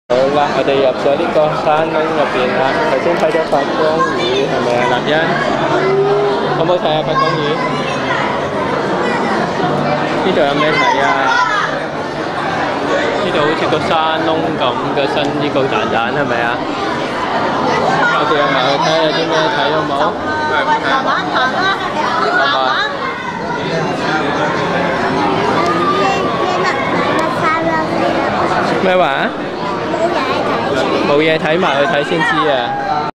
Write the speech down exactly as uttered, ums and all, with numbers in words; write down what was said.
好啦，我哋入咗呢個山窿入邊啦，頭先睇咗發光魚係咪啊？立欣，好唔好睇啊？發光魚？呢度有咩睇啊？呢度好似個山窿咁嘅新呢個蛋蛋係咪啊？我哋入埋去睇下有啲咩睇好冇？慢慢行啦，慢慢。咩話？冇嘢睇，冇嘢睇埋去睇先知啊！